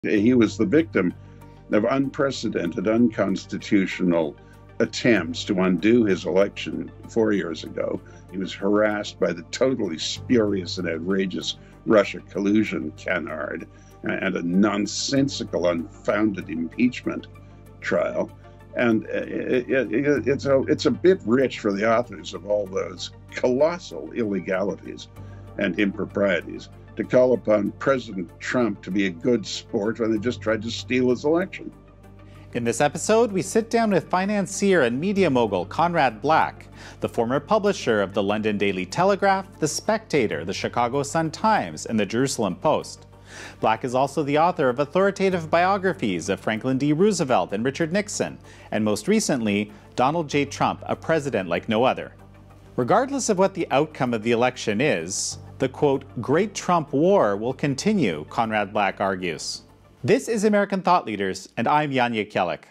He was the victim of unprecedented, unconstitutional attempts to undo his election 4 years ago. He was harassed by the totally spurious and outrageous Russia collusion canard and a nonsensical, unfounded impeachment trial. And it's a bit rich for the authors of all those colossal illegalities and improprieties to call upon President Trump to be a good sport when they just tried to steal his election. In this episode, we sit down with financier and media mogul Conrad Black, the former publisher of the London Daily Telegraph, the Spectator, the Chicago Sun-Times, and the Jerusalem Post. Black is also the author of authoritative biographies of Franklin D. Roosevelt and Richard Nixon, and most recently, Donald J. Trump, a president like no other. Regardless of what the outcome of the election is, the, quote, Great Trump War will continue, Conrad Black argues. This is American Thought Leaders, and I'm Jekielek.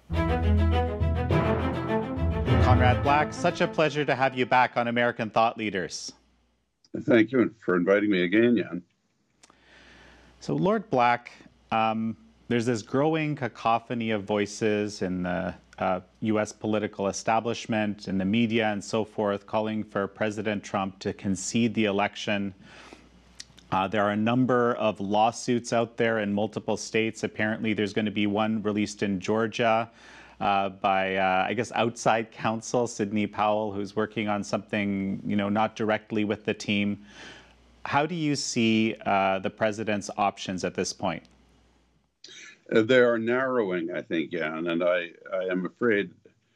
Conrad Black, such a pleasure to have you back on American Thought Leaders. Thank you for inviting me again, Jan. So, Lord Black, there's this growing cacophony of voices in the U.S. political establishment, in the media, and so forth, calling for President Trump to concede the election. There are a number of lawsuits out there in multiple states. Apparently, there's going to be one released in Georgia by, I guess, outside counsel, Sidney Powell, who's working on something, not directly with the team. How do you see the president's options at this point? They are narrowing, I think, Jan, and I am afraid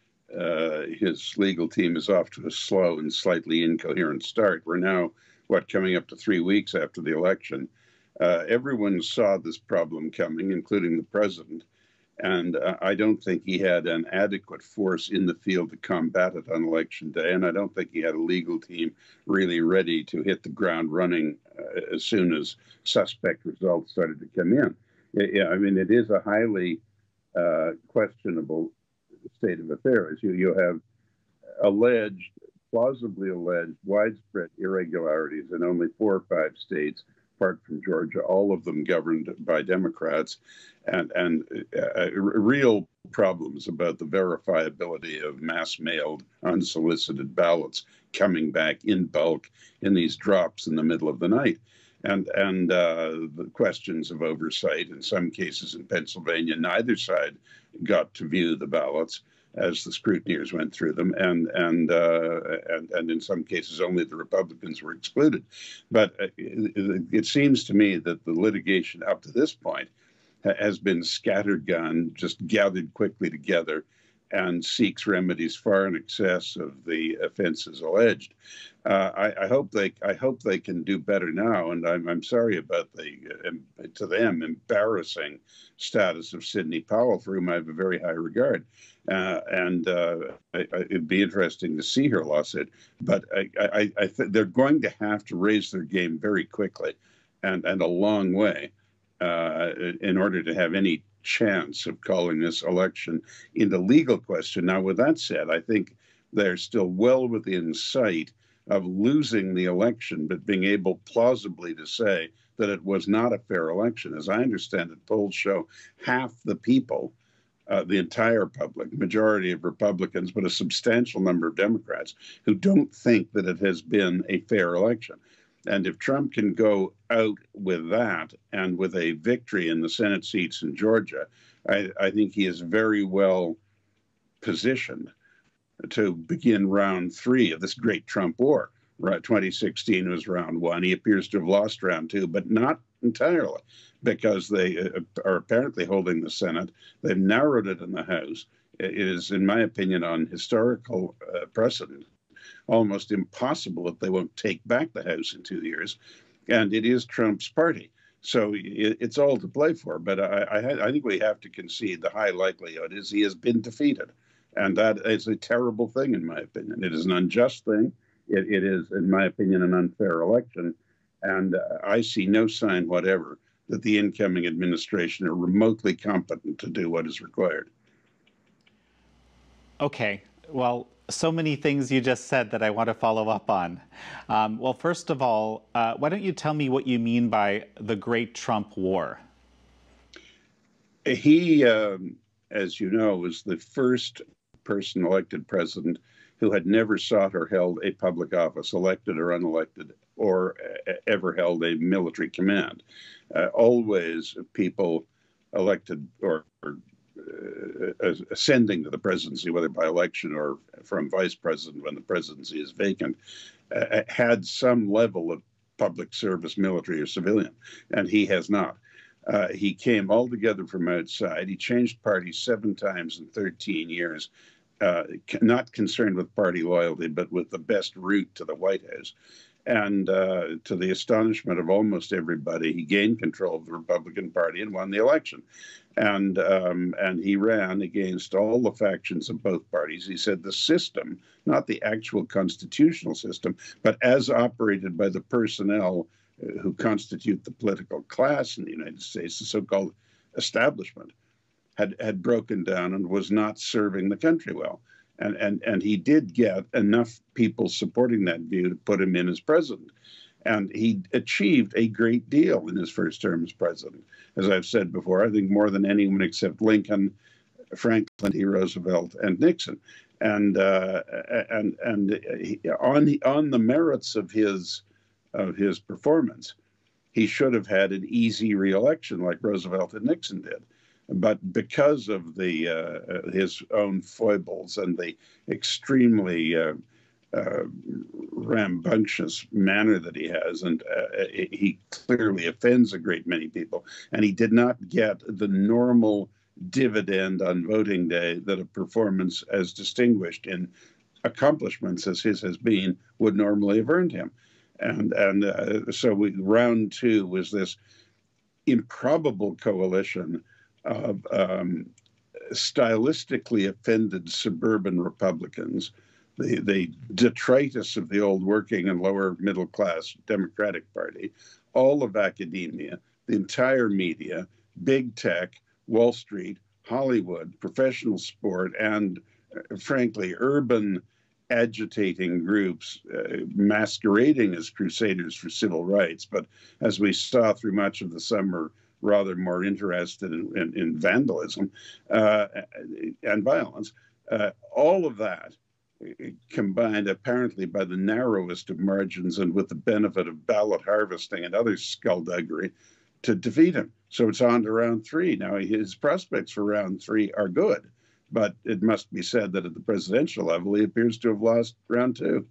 his legal team is off to a slow and slightly incoherent start. We're now, coming up to 3 weeks after the election. Everyone saw this problem coming, including the president, and I don't think he had an adequate force in the field to combat it on Election Day, and I don't think he had a legal team really ready to hit the ground running as soon as suspect results started to come in. Yeah, I mean, it is a highly questionable state of affairs. You have plausibly alleged widespread irregularities in only 4 or 5 states, apart from Georgia, all of them governed by Democrats, and real problems about the verifiability of mass-mailed, unsolicited ballots coming back in bulk in these drops in the middle of the night. And the questions of oversight, in some cases in Pennsylvania, neither side got to view the ballots as the scrutineers went through them, and in some cases only the Republicans were excluded. But it seems to me that the litigation up to this point has been scattergun, just gathered quickly together, and seeks remedies far in excess of the offenses alleged. I hope they can do better now, and I'm sorry about the to them embarrassing status of Sidney Powell, for whom I have a very high regard. It'd be interesting to see her lawsuit, but I think they're going to have to raise their game very quickly, and a long way, in order to have any chance of calling this election into legal question. Now, with that said, I think they're still well within sight of losing the election, but being able plausibly to say that it was not a fair election. As I understand it, polls show half the people, the entire public, majority of Republicans, but a substantial number of Democrats, who don't think that it has been a fair election. And if Trump can go out with that and with a victory in the Senate seats in Georgia, I think he is very well positioned to begin round 3 of this great Trump war. 2016 was round 1. He appears to have lost round 2, but not entirely, because they are apparently holding the Senate. They've narrowed it in the House. It is, in my opinion, on historical precedent, almost impossible that they won't take back the House in 2 years. And it is Trump's party. So it's all to play for. But I think we have to concede the high likelihood is he has been defeated. And that is a terrible thing, in my opinion. It is an unjust thing. It is, in my opinion, an unfair election. And I see no sign whatever that the incoming administration are remotely competent to do what is required. Okay. Well, so many things you just said that I want to follow up on. Well, first of all, why don't you tell me what you mean by the Great Trump War? He, as you know, was the first person elected president who had never sought or held a public office, elected or unelected, or ever held a military command. Always people elected or ascending to the presidency, whether by election or from vice president when the presidency is vacant, had some level of public service, military or civilian, and he has not. He came altogether from outside. He changed parties 7 times in 13 years, not concerned with party loyalty, but with the best route to the White House. And to the astonishment of almost everybody, he gained control of the Republican Party and won the election. And he ran against all the factions of both parties. He said the system, not the actual constitutional system, but as operated by the personnel who constitute the political class in the United States, the so-called establishment, had broken down and was not serving the country well. And he did get enough people supporting that view to put him in as president. And he achieved a great deal in his first term as president. As I've said before, I think more than anyone except Lincoln, Franklin D. Roosevelt, and Nixon. And on the merits of his performance, he should have had an easy re-election like Roosevelt and Nixon did. But because of his own foibles and the extremely rambunctious manner that he has, and he clearly offends a great many people, and he did not get the normal dividend on voting day that a performance as distinguished in accomplishments as his has been would normally have earned him. So round 2 was this improbable coalition of stylistically offended suburban Republicans, the detritus of the old working and lower middle class Democratic Party, all of academia, the entire media, big tech, Wall Street, Hollywood, professional sport, and frankly, urban agitating groups masquerading as crusaders for civil rights, but as we saw through much of the summer, rather more interested in vandalism and violence. All of that combined apparently by the narrowest of margins and with the benefit of ballot harvesting and other skullduggery to defeat him. So it's on to round 3. Now, his prospects for round 3 are good, but it must be said that at the presidential level, he appears to have lost round 2.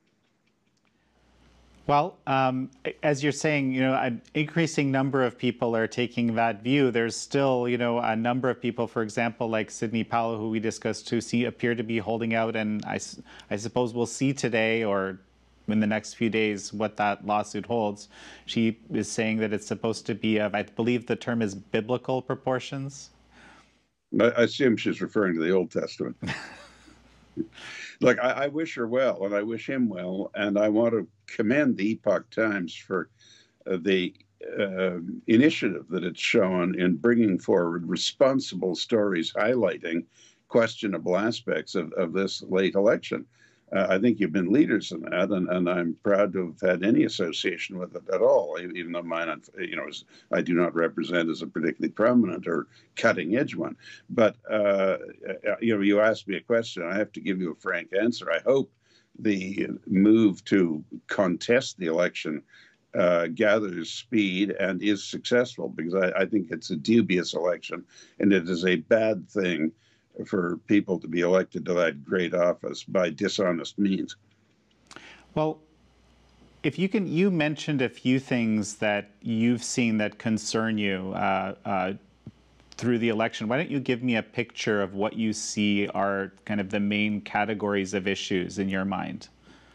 Well, as you're saying, an increasing number of people are taking that view. There's still, a number of people, for example, like Sidney Powell, who we discussed, who appear to be holding out. And I suppose we'll see today or in the next few days what that lawsuit holds. She is saying that it's supposed to be of, I believe the term is biblical proportions. I assume she's referring to the Old Testament. Look, I wish her well, and I wish him well, and I want to commend the Epoch Times for the initiative that it's shown in bringing forward responsible stories highlighting questionable aspects of this late election. I think you've been leaders in that, and I'm proud to have had any association with it at all, even though mine, I do not represent as a particularly prominent or cutting-edge one. But, you asked me a question. I have to give you a frank answer. I hope the move to contest the election gathers speed and is successful, because I think it's a dubious election, and it is a bad thing for people to be elected to that great office by dishonest means. Well, if you can, you mentioned a few things that you've seen that concern you through the election. Why don't you give me a picture of what you see are kind of the main categories of issues in your mind?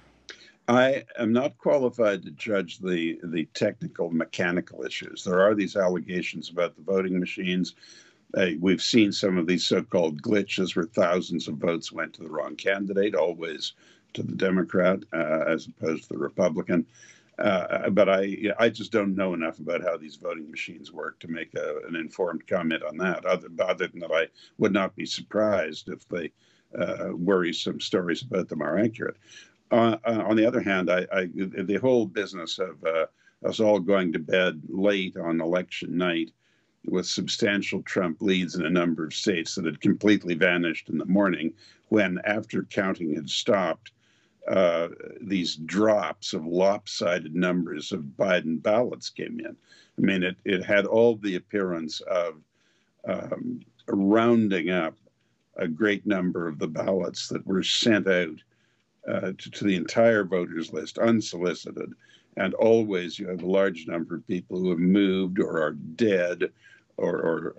I am not qualified to judge the technical, mechanical issues. There are these allegations about the voting machines. We've seen some of these so-called glitches where thousands of votes went to the wrong candidate, always to the Democrat as opposed to the Republican. But I just don't know enough about how these voting machines work to make an informed comment on that, other than that I would not be surprised if the worrisome stories about them are accurate. On the other hand, the whole business of us all going to bed late on election night with substantial Trump leads in a number of states that had completely vanished in the morning when, after counting had stopped, these drops of lopsided numbers of Biden ballots came in. I mean, it had all the appearance of rounding up a great number of the ballots that were sent out to the entire voters list, unsolicited. And always you have a large number of people who have moved or are dead or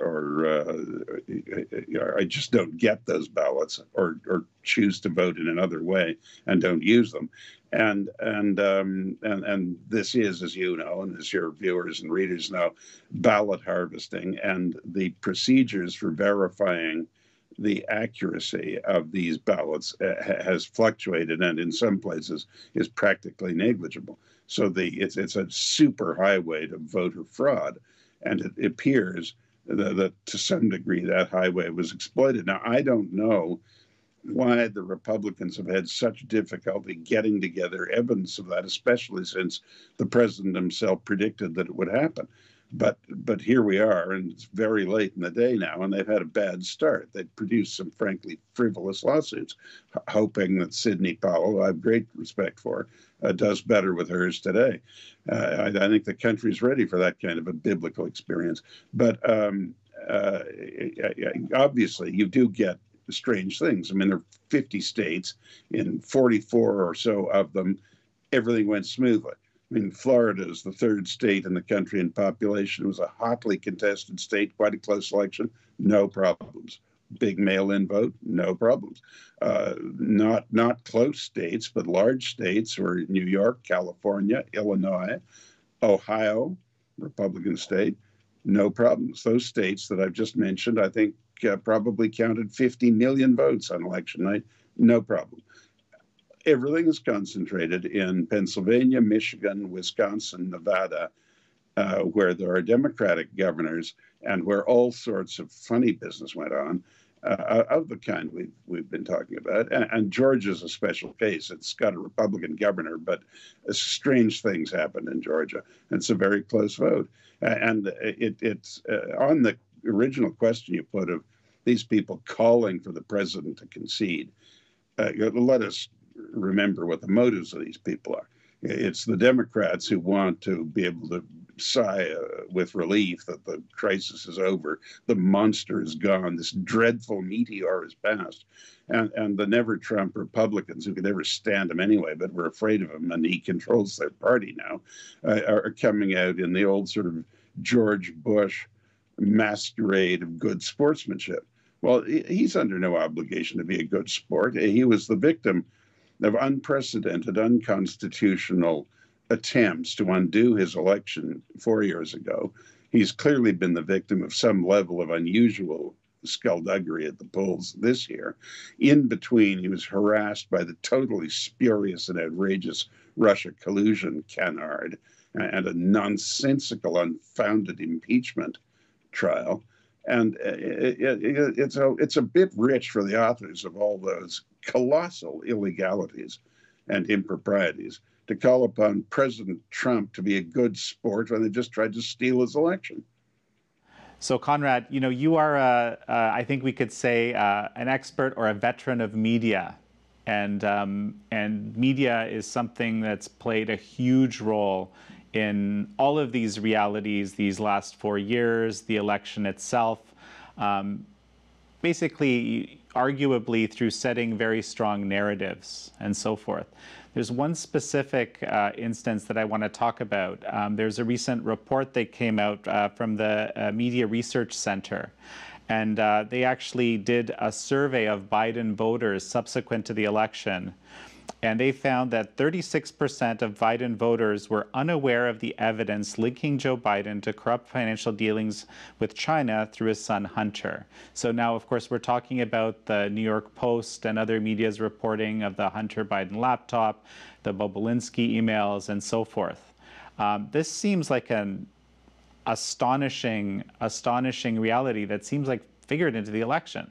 I just don't get those ballots or choose to vote in another way and don't use them. And this is, as you know, and as your viewers and readers know, ballot harvesting, and the procedures for verifying the accuracy of these ballots has fluctuated, and in some places is practically negligible. So it's a super highway to voter fraud, and it appears that to some degree that highway was exploited. Now, I don't know why the Republicans have had such difficulty getting together evidence of that, especially since the president himself predicted that it would happen. But here we are, and it's very late in the day now, and they've had a bad start. They've produced some frankly frivolous lawsuits, hoping that Sidney Powell, who I have great respect for, does better with hers today. I think the country's ready for that kind of a biblical experience. But obviously, you do get strange things. I mean, there are 50 states. In 44 or so of them, everything went smoothly. I mean, Florida is the third state in the country in population. It was a hotly contested state, quite a close election, no problems. Big mail-in vote, no problems. Not close states, but large states were New York, California, Illinois, Ohio, Republican state, no problems. Those states that I've just mentioned, I think probably counted 50 million votes on election night, no problem. Everything is concentrated in Pennsylvania, Michigan, Wisconsin, Nevada, where there are Democratic governors and where all sorts of funny business went on of the kind we've been talking about. And Georgia's a special case. It's got a Republican governor, but strange things happened in Georgia. And it's a very close vote. And it's on the original question you put of these people calling for the president to concede. Let us remember what the motives of these people are. It's the Democrats who want to be able to sigh with relief that the crisis is over, the monster is gone, this dreadful meteor is past, and the never-Trump Republicans, who could never stand him anyway, but were afraid of him, and he controls their party now, are coming out in the old sort of George Bush masquerade of good sportsmanship. Well, he's under no obligation to be a good sport. He was the victim of unprecedented, unconstitutional attempts to undo his election 4 years ago. He's clearly been the victim of some level of unusual skullduggery at the polls this year. In between, he was harassed by the totally spurious and outrageous Russia collusion canard and a nonsensical, unfounded impeachment trial. And it's a bit rich for the authors of all those colossal illegalities and improprieties to call upon President Trump to be a good sport when they just tried to steal his election. So, Conrad, you are, I think we could say, an expert or a veteran of media. And media is something that's played a huge role in all of these realities these last 4 years, the election itself, basically, arguably through setting very strong narratives and so forth. There's one specific instance that I want to talk about. There's a recent report that came out from the Media Research Center. And they actually did a survey of Biden voters subsequent to the election. And they found that 36% of Biden voters were unaware of the evidence linking Joe Biden to corrupt financial dealings with China through his son Hunter. So now, of course, we're talking about the New York Post and other media's reporting of the Hunter Biden laptop, the Bobulinski emails, and so forth. This seems like an astonishing reality that seems like figured into the election.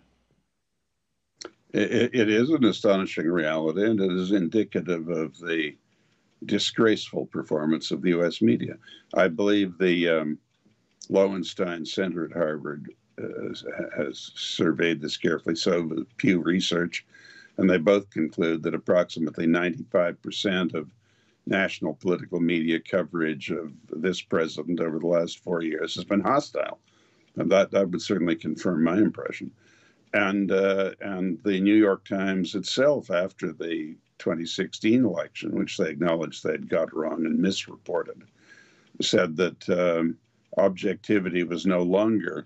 It is an astonishing reality, and it is indicative of the disgraceful performance of the U.S. media. I believe the Lowenstein Center at Harvard has surveyed this carefully, so with Pew Research, and they both conclude that approximately 95% of national political media coverage of this president over the last 4 years has been hostile. And that would certainly confirm my impression. And the New York Times itself, after the 2016 election, which they acknowledged they'd got wrong and misreported, said that objectivity was no longer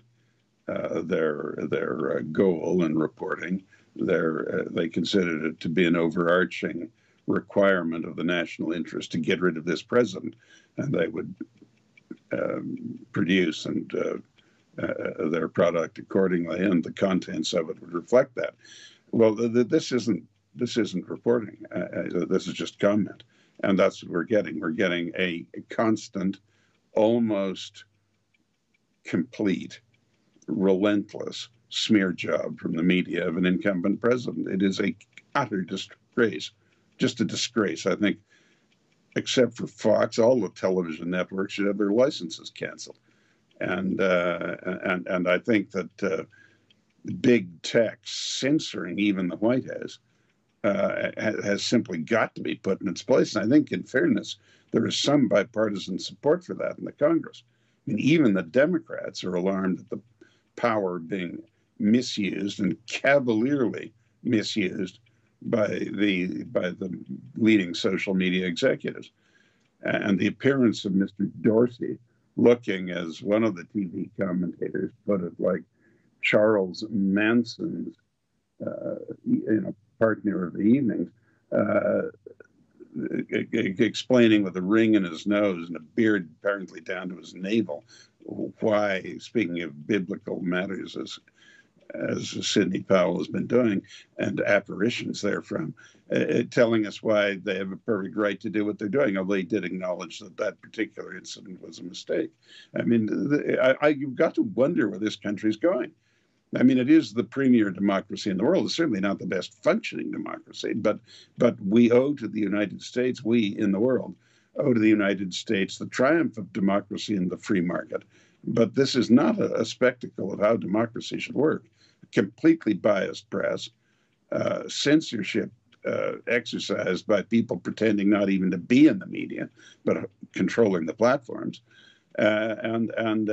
their goal in reporting. They considered it to be an overarching requirement of the national interest to get rid of this president, and they would produce and their product accordingly, and the contents of it would reflect that. Well, this isn't reporting. This is just comment, and that's what we're getting. We're getting a constant, almost complete, relentless smear job from the media of an incumbent president. It is a utter disgrace, just a disgrace. I think, except for Fox, all the television networks should have their licenses canceled. And I think that big tech censoring even the White House has simply got to be put in its place. And I think, in fairness, there is some bipartisan support for that in the Congress. I mean, even the Democrats are alarmed at the power being misused and cavalierly misused by the leading social media executives. And the appearance of Mr. Dorsey looking, as one of the TV commentators put it, like Charles Manson's partner of the evenings, explaining with a ring in his nose and a beard apparently down to his navel why, speaking of biblical matters, as Sidney Powell has been doing, and apparitions therefrom, telling us why they have a perfect right to do what they're doing, although he did acknowledge that that particular incident was a mistake. I mean, you've got to wonder where this country's going. I mean, it is the premier democracy in the world. It's certainly not the best functioning democracy, but we owe to the United States, we in the world, owe to the United States the triumph of democracy in the free market. But this is not a spectacle of how democracy should work. Completely biased press, censorship exercised by people pretending not even to be in the media, but controlling the platforms, and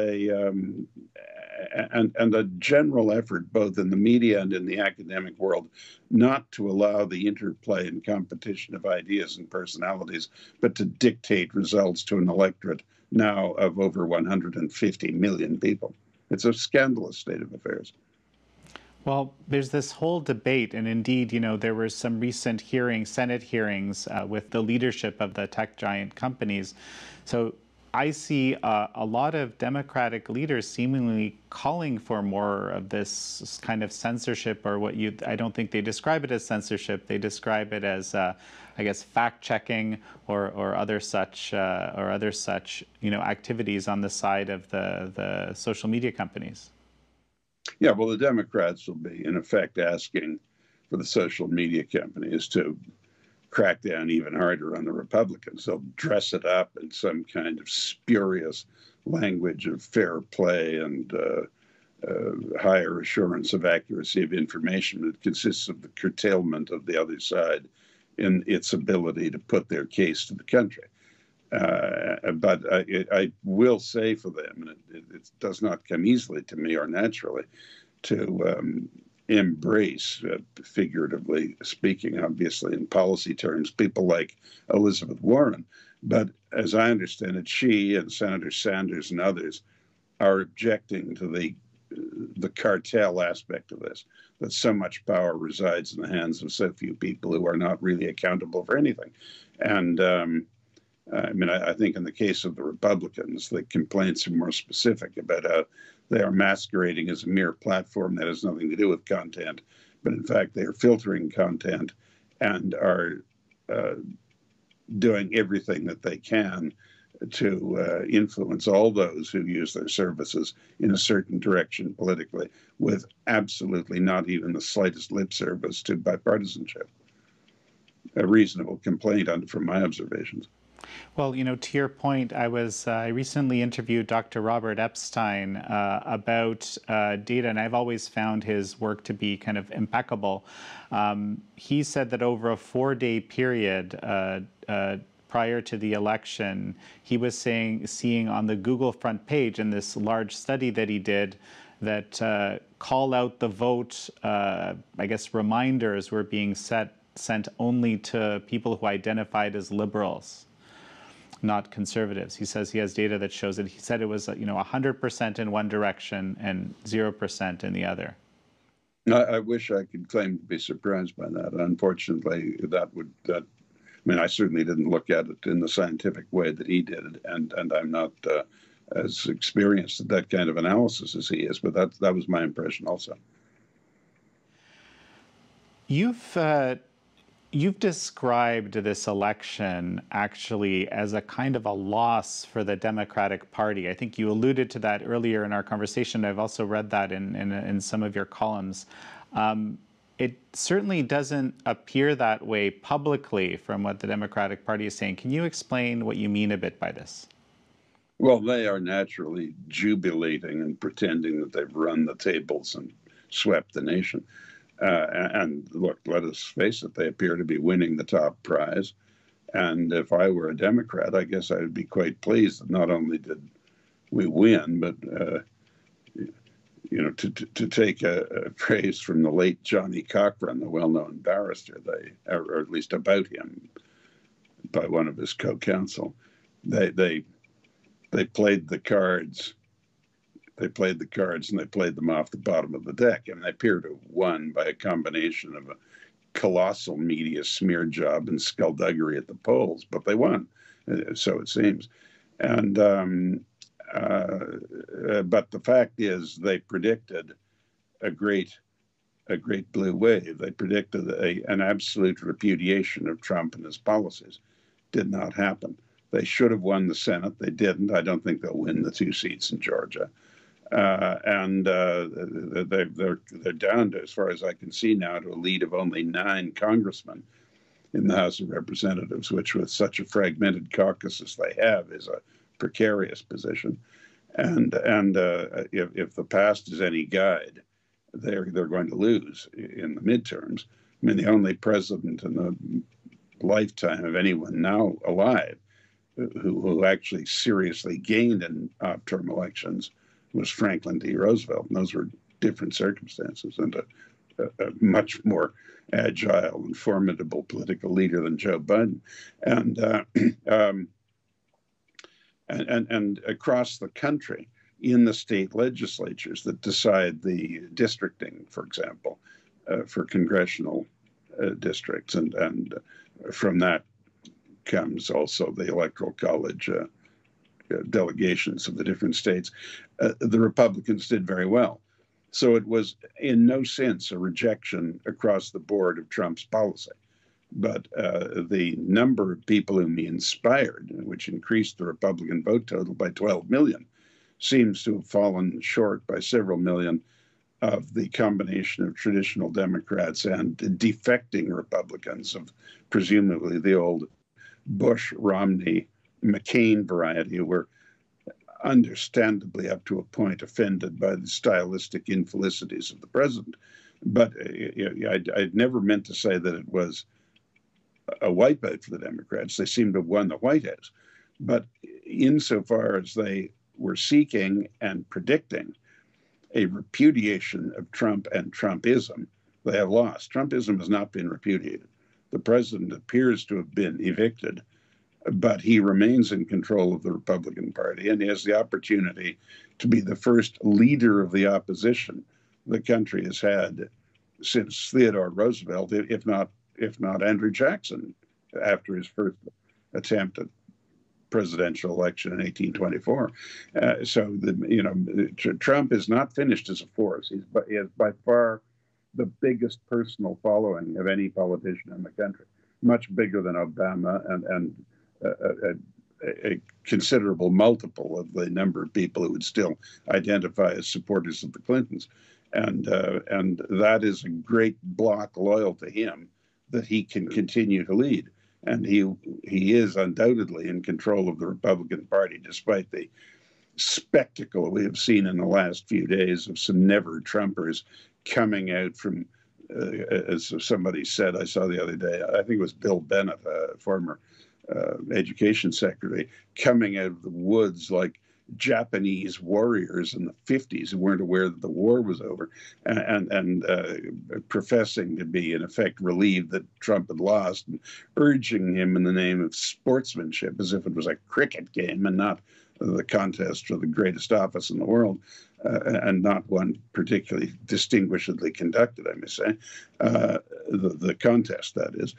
a general effort, both in the media and in the academic world, not to allow the interplay and competition of ideas and personalities, but to dictate results to an electorate now of over 150 million people. It's a scandalous state of affairs. Well, there's this whole debate, and indeed, there were some recent hearings, Senate hearings, with the leadership of the tech giant companies. So I see a lot of Democratic leaders seemingly calling for more of this kind of censorship, or I don't think they describe it as censorship. They describe it as, I guess, fact-checking or other such activities on the side of the social media companies. Yeah, well, the Democrats will be, in effect, asking for the social media companies to crack down even harder on the Republicans. They'll dress it up in some kind of spurious language of fair play and higher assurance of accuracy of information that consists of the curtailment of the other side in its ability to put their case to the country. But I will say for them, and it does not come easily to me or naturally, to embrace, figuratively speaking, obviously in policy terms, people like Elizabeth Warren. But as I understand it, she and Senator Sanders and others are objecting to the cartel aspect of this, that so much power resides in the hands of so few people who are not really accountable for anything. And I mean, I think in the case of the Republicans, the complaints are more specific about how they are masquerading as a mere platform that has nothing to do with content, but in fact they are filtering content and are doing everything that they can to influence all those who use their services in a certain direction politically, with absolutely not even the slightest lip service to bipartisanship. A reasonable complaint from my observations. Well, to your point, I recently interviewed Dr. Robert Epstein about data, and I've always found his work to be kind of impeccable. He said that over a 4-day period prior to the election, he was seeing on the Google front page in this large study that he did that call out the vote, I guess reminders were being sent only to people who identified as liberals, not conservatives. He says he has data that shows it. He said it was 100% in one direction and 0% in the other. I wish I could claim to be surprised by that. Unfortunately, I certainly didn't look at it in the scientific way that he did, and I'm not as experienced at that kind of analysis as he is, but that was my impression also. You've described this election actually as a kind of a loss for the Democratic Party. I think you alluded to that earlier in our conversation. I've also read that in some of your columns. It certainly doesn't appear that way publicly from what the Democratic Party is saying. Can you explain what you mean a bit by this? Well, they are naturally jubilating and pretending that they've run the tables and swept the nation. And look, let us face it, they appear to be winning the top prize. And if I were a Democrat, I guess I would be quite pleased that not only did we win, but, to take a praise from the late Johnny Cochran, the well-known barrister, or at least about him, by one of his co-counsel, they played the cards. They played the cards and they played them off the bottom of the deck. And they appear to have won by a combination of a colossal media smear job and skullduggery at the polls, but they won, so it seems. And but the fact is, they predicted a great blue wave. They predicted an absolute repudiation of Trump and his policies. Did not happen. They should have won the Senate. They didn't. I don't think they'll win the 2 seats in Georgia. And they're down to, as far as I can see now, to a lead of only 9 congressmen in the House of Representatives, which, with such a fragmented caucus as they have, is a precarious position. And if the past is any guide, they're going to lose in the midterms. I mean, the only president in the lifetime of anyone now alive who actually seriously gained in off-term elections was Franklin D. Roosevelt, and those were different circumstances, and a much more agile and formidable political leader than Joe Biden. And across the country, in the state legislatures that decide the districting, for example, for congressional districts, and from that comes also the Electoral College delegations of the different states, the Republicans did very well. So it was in no sense a rejection across the board of Trump's policy. But the number of people whom he inspired, which increased the Republican vote total by 12 million, seems to have fallen short by several million of the combination of traditional Democrats and defecting Republicans of presumably the old Bush, Romney, McCain variety, who were understandably up to a point offended by the stylistic infelicities of the president. But I'd never meant to say that it was a wipeout for the Democrats. They seem to have won the White House. But insofar as they were seeking and predicting a repudiation of Trump and Trumpism, they have lost. Trumpism has not been repudiated. The president appears to have been evicted, but he remains in control of the Republican Party, and he has the opportunity to be the first leader of the opposition the country has had since Theodore Roosevelt, if not Andrew Jackson, after his first attempt at presidential election in 1824. Trump is not finished as a force. He has by far the biggest personal following of any politician in the country, much bigger than Obama and a considerable multiple of the number of people who would still identify as supporters of the Clintons. And that is a great block loyal to him that he can continue to lead. and he is undoubtedly in control of the Republican Party, despite the spectacle we have seen in the last few days of some never-Trumpers coming out from, as somebody said, I saw the other day, I think it was Bill Bennett, a former education secretary, coming out of the woods like Japanese warriors in the 50s who weren't aware that the war was over, and professing to be, in effect, relieved that Trump had lost, and urging him in the name of sportsmanship, as if it was a cricket game and not the contest for the greatest office in the world, and not one particularly distinguishedly conducted, I may say, the contest, that is,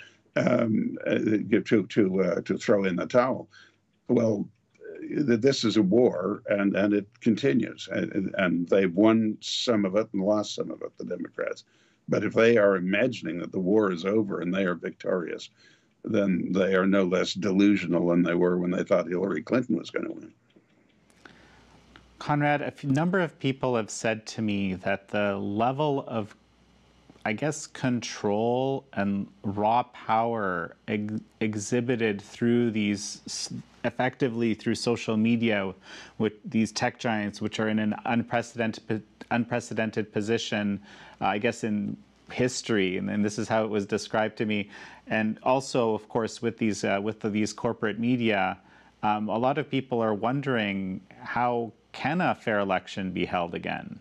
to throw in the towel. Well, this is a war, and it continues, and they've won some of it and lost some of it, the Democrats. But if they are imagining that the war is over and they are victorious, then they are no less delusional than they were when they thought Hillary Clinton was going to win. Conrad, a number of people have said to me that the level of, I guess, control and raw power exhibited through these, effectively through social media, with these tech giants, which are in an unprecedented position, I guess, in history, and this is how it was described to me. And also, of course, with these corporate media, a lot of people are wondering, how can a fair election be held again?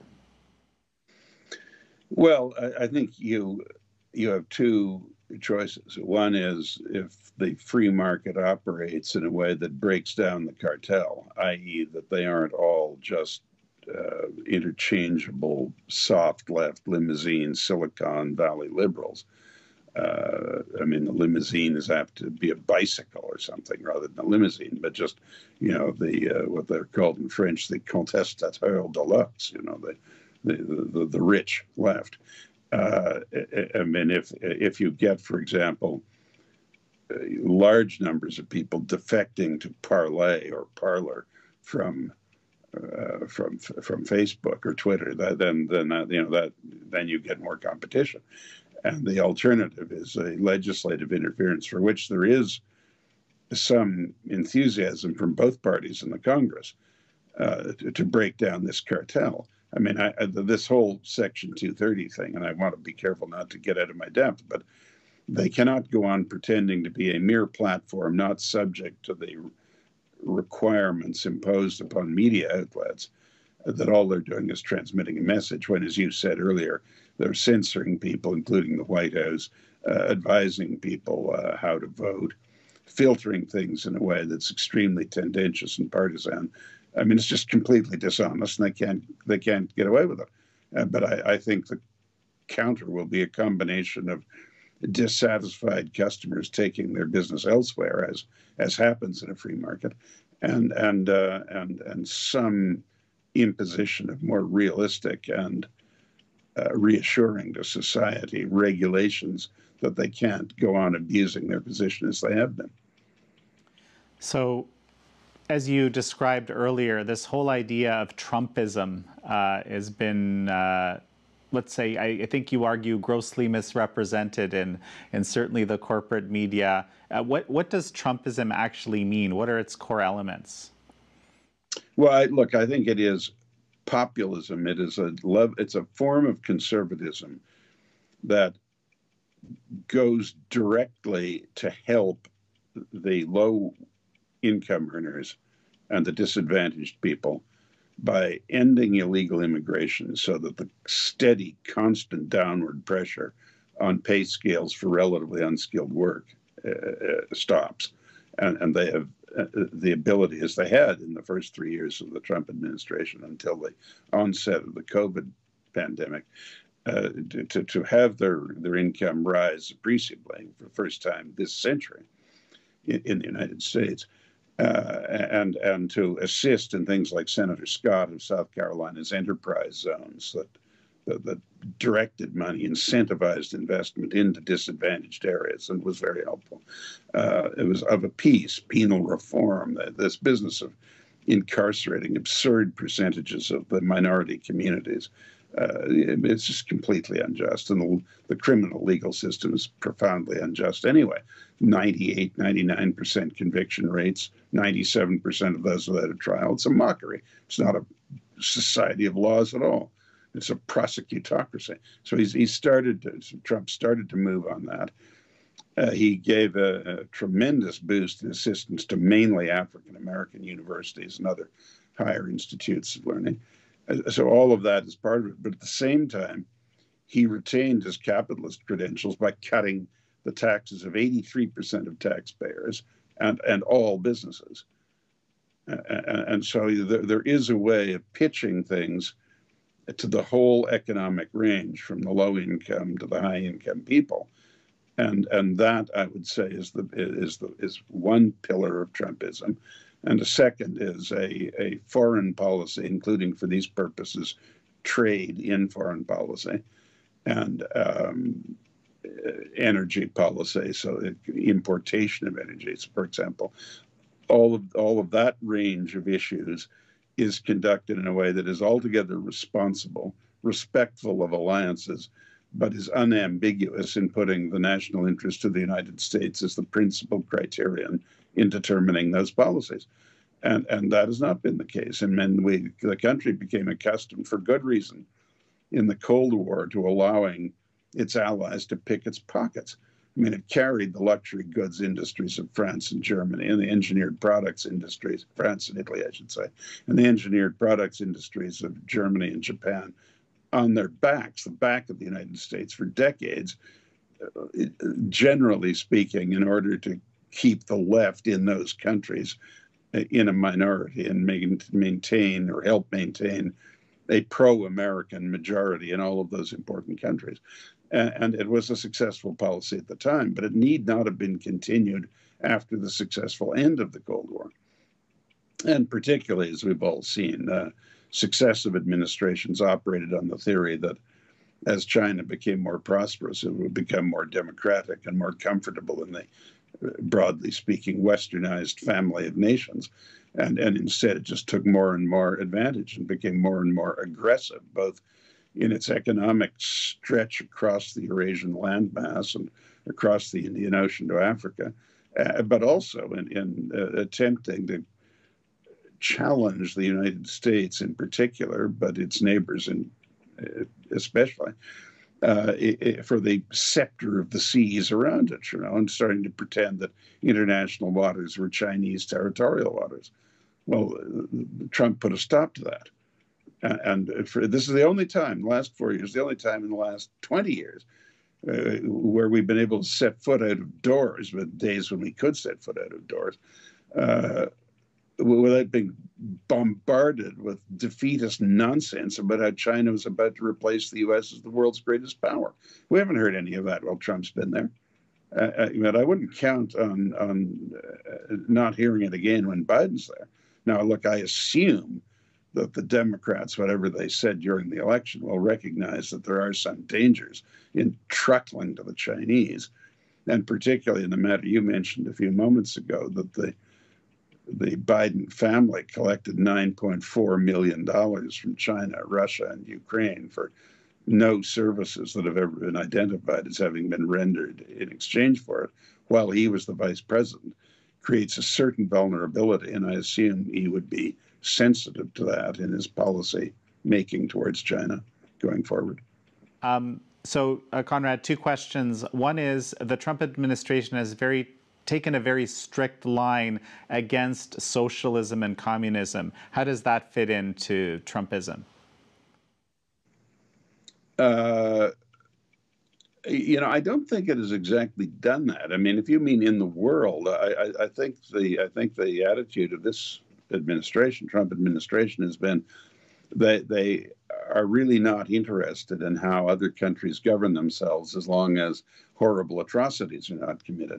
Well, I think you have two choices. One is if the free market operates in a way that breaks down the cartel, i.e. that they aren't all just interchangeable soft left limousine Silicon Valley liberals. I mean, the limousine is apt to be a bicycle or something rather than a limousine, but just, what they're called in French, the contestataire de luxe, the rich left. I mean, if you get, for example, large numbers of people defecting to Parlay or Parler from Facebook or Twitter, then you get more competition. And the alternative is a legislative interference for which there is some enthusiasm from both parties in the Congress to break down this cartel. I mean, this whole Section 230 thing, and I want to be careful not to get out of my depth, but they cannot go on pretending to be a mere platform not subject to the requirements imposed upon media outlets, that all they're doing is transmitting a message when, as you said earlier, they're censoring people, including the White House, advising people how to vote, filtering things in a way that's extremely tendentious and partisan. I mean, it's just completely dishonest, and they can't get away with it. But I think the counter will be a combination of dissatisfied customers taking their business elsewhere, as happens in a free market, and some imposition of more realistic and reassuring to society regulations that they can't go on abusing their position as they have been. So, as you described earlier, this whole idea of Trumpism has been, let's say, I think you argue, grossly misrepresented in certainly the corporate media. What does Trumpism actually mean? What are its core elements? Well, I think it is populism. It's a form of conservatism that goes directly to help the low income earners and the disadvantaged people by ending illegal immigration, so that the steady, constant downward pressure on pay scales for relatively unskilled work stops. And they have the ability, as they had in the first 3 years of the Trump administration until the onset of the COVID pandemic, to have their income rise appreciably for the first time this century in the United States, and to assist in things like Senator Scott of South Carolina's enterprise zones that directed money, incentivized investment into disadvantaged areas, and was very helpful. It was of a piece, penal reform, this business of incarcerating absurd percentages of the minority communities, It's just completely unjust, and the criminal legal system is profoundly unjust anyway. 98, 99% conviction rates, 97% of those without a trial. It's a mockery. It's not a society of laws at all. It's a prosecutocracy. So Trump started to move on that. He gave a tremendous boost in assistance to mainly African American universities and other higher institutes of learning. So all of that is part of it. But at the same time, he retained his capitalist credentials by cutting the taxes of 83% of taxpayers and all businesses. And so there is a way of pitching things to the whole economic range, from the low income to the high income people. And that, I would say, is one pillar of Trumpism. And the second is a foreign policy, including for these purposes, trade in foreign policy and energy policy, so importation of energy, for example. All of that range of issues is conducted in a way that is altogether responsible, respectful of alliances, but is unambiguous in putting the national interest of the United States as the principal criterion in determining those policies. And that has not been the case. And the country became accustomed, for good reason, in the Cold War to allowing its allies to pick its pockets. I mean, it carried the luxury goods industries of France and Germany, and the engineered products industries, France and Italy, I should say, and the engineered products industries of Germany and Japan on their backs, the back of the United States, for decades, generally speaking, in order to keep the left in those countries in a minority and maintain or help maintain a pro-American majority in all of those important countries. And it was a successful policy at the time, but it need not have been continued after the successful end of the Cold War. And particularly, as we've all seen, successive administrations operated on the theory that as China became more prosperous, it would become more democratic and more comfortable in the, broadly speaking, westernized family of nations. And instead, it just took more and more advantage and became more and more aggressive, both in its economic stretch across the Eurasian landmass and across the Indian Ocean to Africa, but also in attempting to challenge the United States in particular, but its neighbors especially, for the scepter of the seas around it, and starting to pretend that international waters were Chinese territorial waters. Well, Trump put a stop to that. And this is the only time, the last 4 years, the only time in the last 20 years where we've been able to set foot out of doors, with days when we could set foot out of doors, without being bombarded with defeatist nonsense about how China was about to replace the U.S. as the world's greatest power. We haven't heard any of that while Trump's been there. But I wouldn't count on not hearing it again when Biden's there. Now, look, I assume that the Democrats, whatever they said during the election, will recognize that there are some dangers in truckling to the Chinese, and particularly in the matter you mentioned a few moments ago, that the Biden family collected $9.4 million from China, Russia, and Ukraine for no services that have ever been identified as having been rendered in exchange for it, while he was the vice president, creates a certain vulnerability, and I assume he would be sensitive to that in his policy making towards China going forward. So, Conrad, two questions. One is, the Trump administration has taken a very strict line against socialism and communism. How does that fit into Trumpism? I don't think it has exactly done that. I mean, if you mean in the world, I think the attitude of this administration, Trump administration, has been that they are really not interested in how other countries govern themselves as long as horrible atrocities are not committed.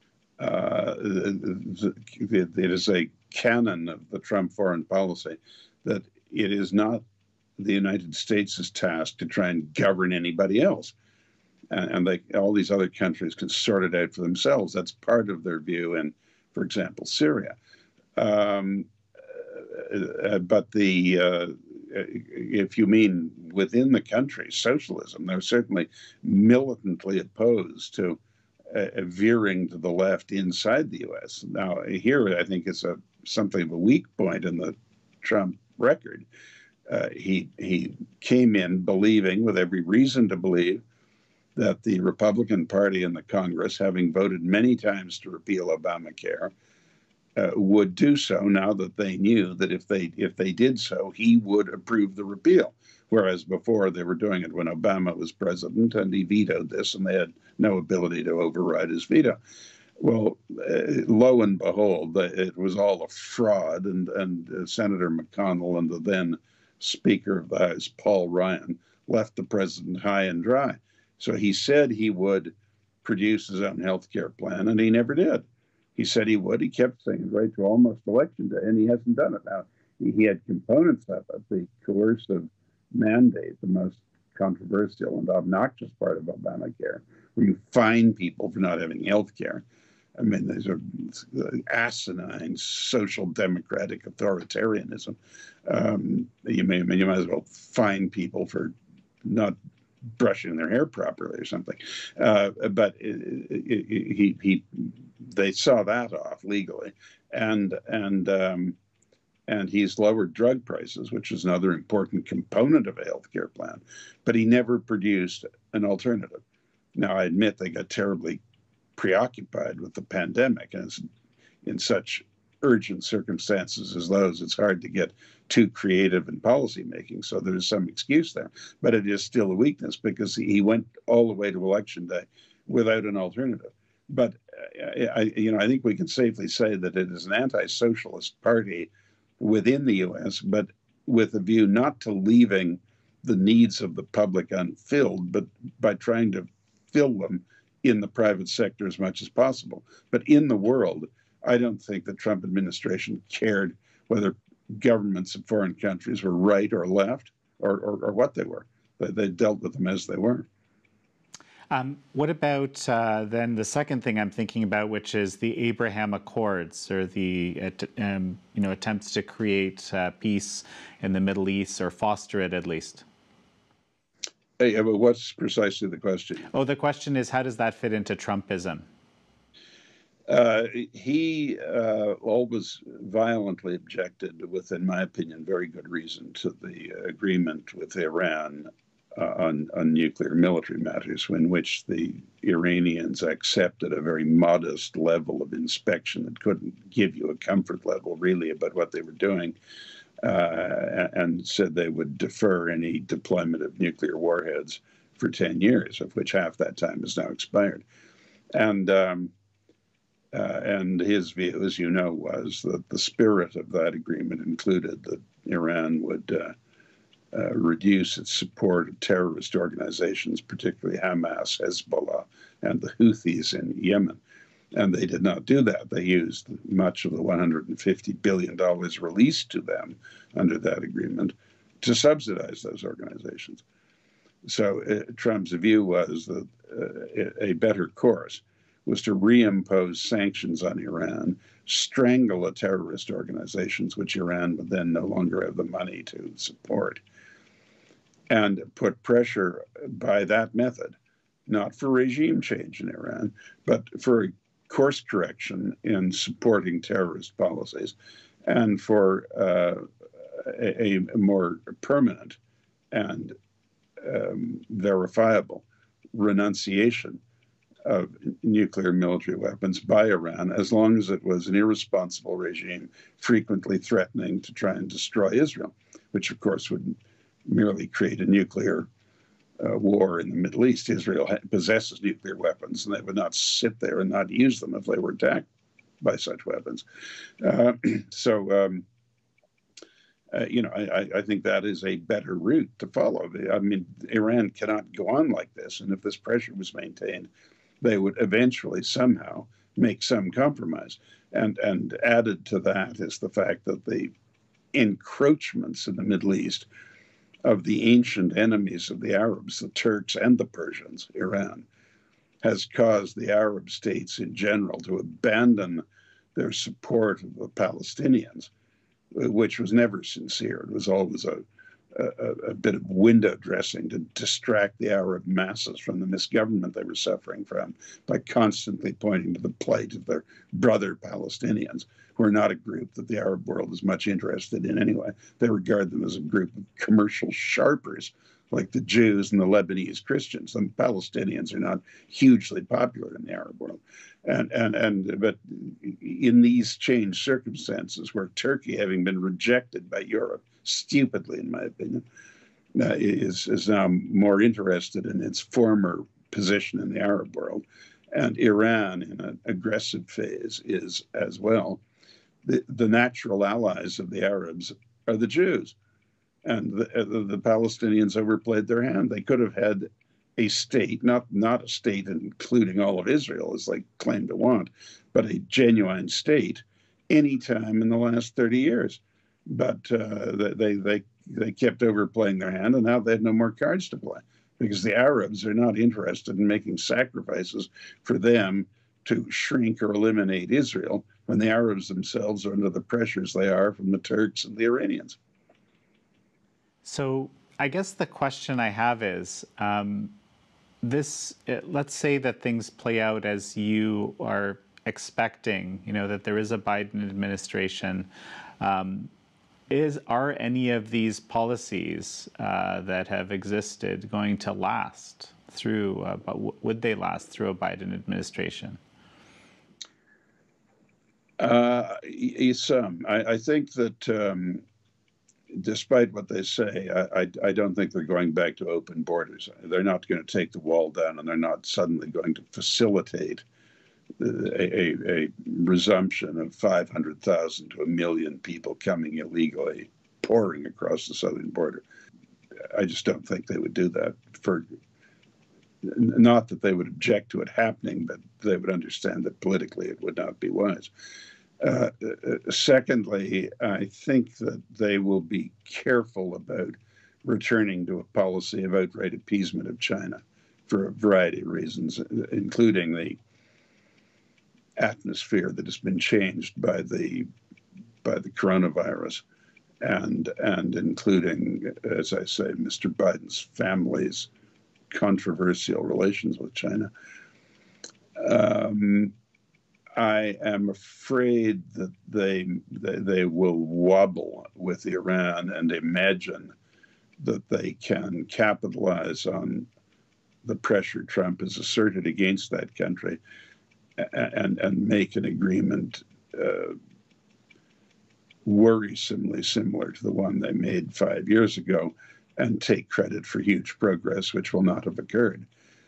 It is a canon of the Trump foreign policy that it is not the United States' task to try and govern anybody else. And all these other countries can sort it out for themselves. That's part of their view in, for example, Syria. But if you mean within the country, socialism, they're certainly militantly opposed to veering to the left inside the U.S. Now, here I think it's something of a weak point in the Trump record. He came in believing, with every reason to believe, that the Republican Party in the Congress, having voted many times to repeal Obamacare, would do so now that they knew that if they did so, he would approve the repeal. Whereas before they were doing it when Obama was president, and he vetoed this, and they had no ability to override his veto. Well, lo and behold, it was all a fraud, and Senator McConnell and the then Speaker of the House, Paul Ryan, left the president high and dry. So he said he would produce his own health care plan, and he never did. He said he would. He kept saying it right to almost election day, and he hasn't done it. Now, he had components of it, the coercive mandate, the most controversial and obnoxious part of Obamacare, where you fine people for not having health care. I mean, these are asinine social democratic authoritarianism. You might as well fine people for not brushing their hair properly or something. But they saw that off legally, and he's lowered drug prices, which is another important component of a healthcare plan. But he never produced an alternative. Now, I admit they got terribly preoccupied with the pandemic, and in such urgent circumstances as those, it's hard to get too creative in policy making. So there's some excuse there, but it is still a weakness because he went all the way to election day without an alternative. But I think we can safely say that it is an anti-socialist party within the U.S., but with a view not to leaving the needs of the public unfilled, but by trying to fill them in the private sector as much as possible. But in the world, I don't think the Trump administration cared whether governments of foreign countries were right or left or what they were. They dealt with them as they were. What about then the second thing I'm thinking about, which is the Abraham Accords, or the attempts to create peace in the Middle East, or foster it at least? Hey, but what's precisely the question? Oh, the question is, how does that fit into Trumpism? He always violently objected, with, in my opinion, very good reason, to the agreement with Iran on nuclear military matters, in which the Iranians accepted a very modest level of inspection that couldn't give you a comfort level, really, about what they were doing, and said they would defer any deployment of nuclear warheads for 10 years, of which half that time has now expired. And his view, as you know, was that the spirit of that agreement included that Iran would reduce its support of terrorist organizations, particularly Hamas, Hezbollah, and the Houthis in Yemen. And they did not do that. They used much of the $150 billion released to them under that agreement to subsidize those organizations. So Trump's view was that a better course was to reimpose sanctions on Iran, strangle the terrorist organizations, which Iran would then no longer have the money to support, and put pressure by that method, not for regime change in Iran, but for course correction in supporting terrorist policies, and for a more permanent and verifiable renunciation of nuclear military weapons by Iran, as long as it was an irresponsible regime frequently threatening to try and destroy Israel, which of course would merely create a nuclear war in the Middle East. Israel possesses nuclear weapons, and they would not sit there and not use them if they were attacked by such weapons. I think that is a better route to follow. I mean, Iran cannot go on like this, and if this pressure was maintained, they would eventually somehow make some compromise. And added to that is the fact that the encroachments in the Middle East of the ancient enemies of the Arabs, the Turks and the Persians, Iran, has caused the Arab states in general to abandon their support of the Palestinians, which was never sincere. It was always a a bit of window dressing to distract the Arab masses from the misgovernment they were suffering from by constantly pointing to the plight of their brother Palestinians, who are not a group that the Arab world is much interested in anyway. They regard them as a group of commercial sharpers, like the Jews and the Lebanese Christians. The Palestinians are not hugely popular in the Arab world. But in these changed circumstances, where Turkey, having been rejected by Europe, stupidly in my opinion, is now more interested in its former position in the Arab world, and Iran in an aggressive phase is as well. The natural allies of the Arabs are the Jews, and the Palestinians overplayed their hand. They could have had a state, not a state including all of Israel as they claim to want, but a genuine state any time in the last 30 years. But they kept overplaying their hand, and now they had no more cards to play, because the Arabs are not interested in making sacrifices for them to shrink or eliminate Israel, when the Arabs themselves are under the pressures they are from the Turks and the Iranians. So I guess the question I have is, let's say that things play out as you are expecting, that there is a Biden administration. Are any of these policies that have existed going to last through, would they last through a Biden administration? I think that despite what they say, I don't think they're going back to open borders. They're not going to take the wall down, and they're not suddenly going to facilitate a resumption of 500,000 to 1 million people coming illegally, pouring across the southern border. I just don't think they would do that. Not that they would object to it happening, but they would understand that politically it would not be wise. Secondly, I think that they will be careful about returning to a policy of outright appeasement of China for a variety of reasons, including the atmosphere that has been changed by the coronavirus, and including, as I say, Mr. Biden's family's controversial relations with China. I am afraid that they will wobble with Iran and imagine that they can capitalize on the pressure Trump has asserted against that country and make an agreement worrisomely similar to the one they made 5 years ago, and take credit for huge progress which will not have occurred.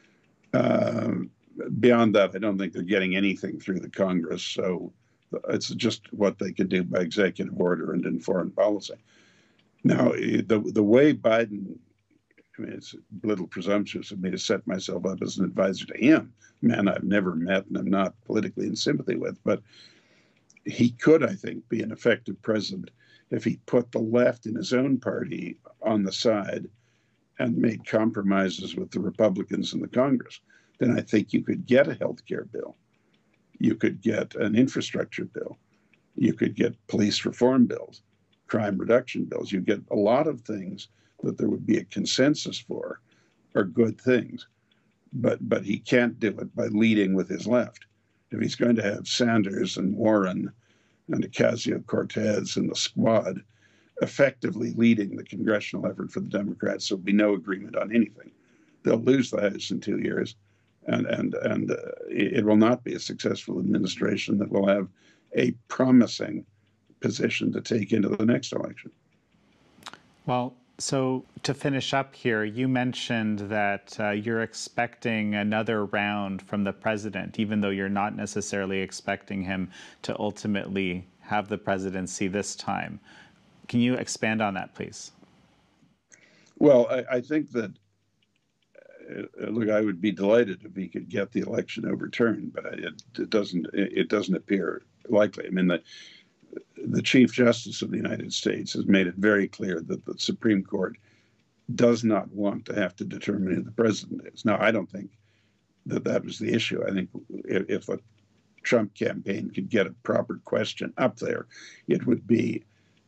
Beyond that, I don't think they're getting anything through the Congress, so it's just what they can do by executive order and in foreign policy. Now, the way Biden, it's a little presumptuous of me to set myself up as an advisor to him, man I've never met and I'm not politically in sympathy with, but he could, I think, be an effective president if he put the left in his own party on the side and made compromises with the Republicans in the Congress. Then I think you could get a health care bill. You could get an infrastructure bill. You could get police reform bills, crime reduction bills. You get a lot of things that there would be a consensus for are good things. But he can't do it by leading with his left. If he's going to have Sanders and Warren and Ocasio-Cortez and the squad effectively leading the congressional effort for the Democrats, there'll be no agreement on anything. They'll lose the House in 2 years. And it will not be a successful administration that will have a promising position to take into the next election. Well, so to finish up here, you mentioned that you're expecting another round from the president, even though you're not necessarily expecting him to ultimately have the presidency this time. Can you expand on that, please? Well, I think that look, I would be delighted if he could get the election overturned, but it doesn't appear likely. I mean, the Chief Justice of the United States has made it very clear that the Supreme Court does not want to have to determine who the president is. Now, I don't think that was the issue. I think if the Trump campaign could get a proper question up there, it would be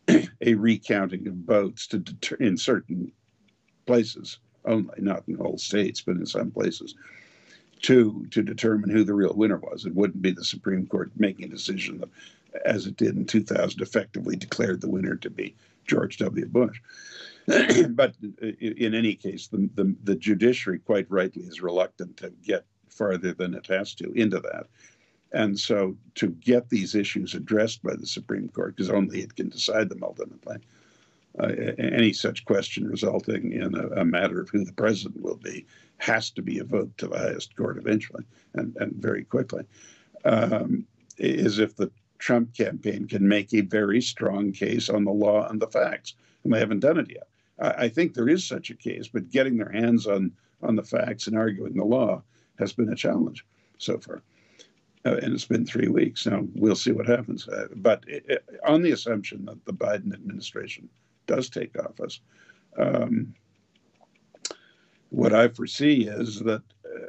a recounting of votes to in certain places only, not in all states, but in some places, to determine who the real winner was. It wouldn't be the Supreme Court making a decision that, as it did in 2000, effectively declared the winner to be George W. Bush. But in any case, the judiciary, quite rightly, is reluctant to get farther than it has to into that. And so to get these issues addressed by the Supreme Court, because only it can decide them ultimately, any such question resulting in a matter of who the president will be has to be a vote to the highest court eventually, and very quickly, is if the Trump campaign can make a very strong case on the law and the facts. And they haven't done it yet. I think there is such a case, but getting their hands on the facts and arguing the law has been a challenge so far. And it's been 3 weeks. Now, we'll see what happens. But on the assumption that the Biden administration does take office, what I foresee is that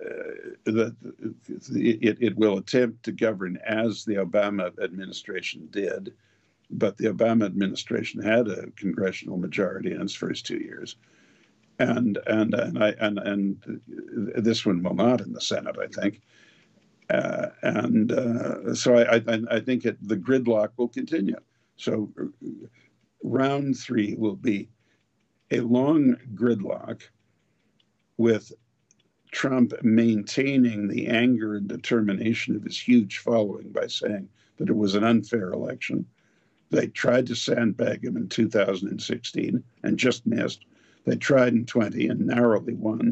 it will attempt to govern as the Obama administration did, but the Obama administration had a congressional majority in its first 2 years, and this one will not in the Senate, I think, so I think the gridlock will continue. So round 3 will be a long gridlock with Trump maintaining the anger and determination of his huge following by saying that it was an unfair election. They tried to sandbag him in 2016 and just missed. They tried in 20 and narrowly won.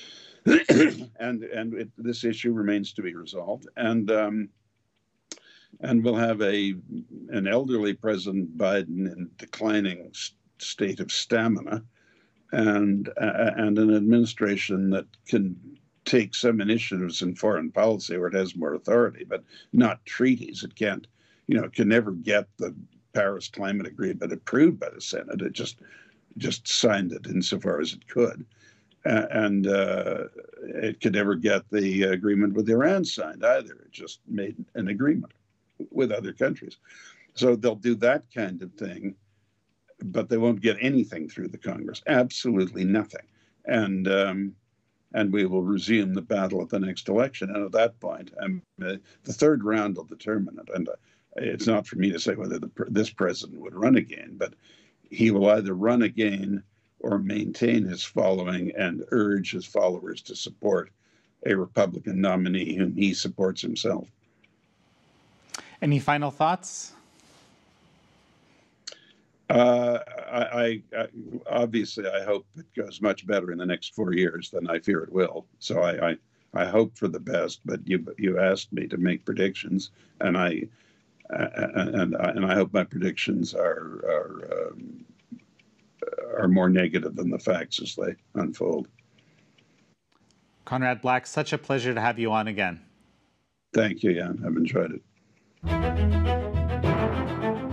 This issue remains to be resolved. And we'll have an elderly President Biden in declining state of stamina, and an administration that can take some initiatives in foreign policy where it has more authority, but not treaties. It can't, it can never get the Paris Climate Agreement approved by the Senate. It just signed it insofar as it could. And it could never get the agreement with Iran signed either. It just made an agreement with other countries. So they'll do that kind of thing, but they won't get anything through the Congress, absolutely nothing. And we will resume the battle at the next election. And at that point, the third round will determine it. And it's not for me to say whether this president would run again, but he will either run again or maintain his following and urge his followers to support a Republican nominee whom he supports himself. Any final thoughts? Obviously, I hope it goes much better in the next 4 years than I fear it will. So I hope for the best. But you asked me to make predictions, and I hope my predictions are more negative than the facts as they unfold. Conrad Black, such a pleasure to have you on again. Thank you, Jan. I've enjoyed it.